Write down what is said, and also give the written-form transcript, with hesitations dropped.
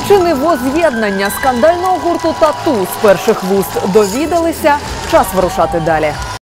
Причини воз'єднання скандального гурту «Тату» з перших вуст довідалися. Час вирушати далі.